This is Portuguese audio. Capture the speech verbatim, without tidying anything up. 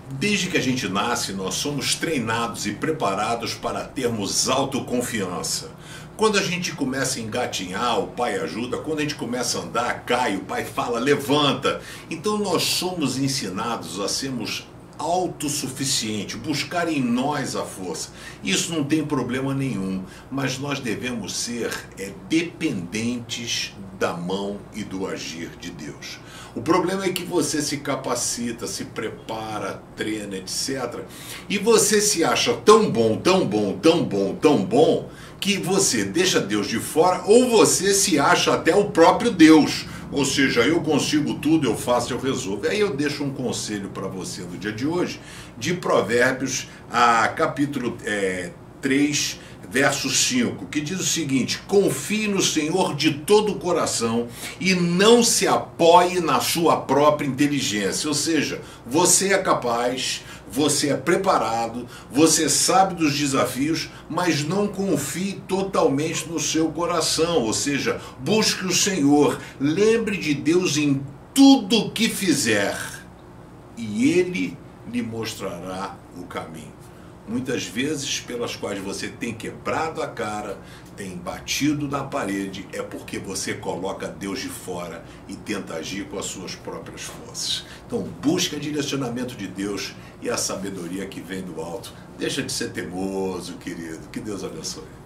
Desde que a gente nasce, nós somos treinados e preparados para termos autoconfiança. Quando a gente começa a engatinhar, o pai ajuda. Quando a gente começa a andar, cai, o pai fala, levanta. Então nós somos ensinados a sermos autossuficientes, buscar em nós a força. Isso não tem problema nenhum, mas nós devemos ser é, dependentes da mão e do agir de Deus. O problema é que você se capacita, se prepara, treina, etcétera. E você se acha tão bom, tão bom, tão bom, tão bom, que você deixa Deus de fora, ou você se acha até o próprio Deus. Ou seja, eu consigo tudo, eu faço, eu resolvo. Aí eu deixo um conselho para você no dia de hoje, de Provérbios, a capítulo é, três, verso cinco, que diz o seguinte: confie no Senhor de todo o coração e não se apoie na sua própria inteligência. Ou seja, você é capaz, você é preparado, você sabe dos desafios, mas não confie totalmente no seu coração. Ou seja, busque o Senhor, lembre de Deus em tudo o que fizer e Ele lhe mostrará o caminho. Muitas vezes, pelas quais você tem quebrado a cara, tem batido na parede, é porque você coloca Deus de fora e tenta agir com as suas próprias forças. Então, busca direcionamento de Deus e a sabedoria que vem do alto. Deixa de ser teimoso, querido. Que Deus abençoe.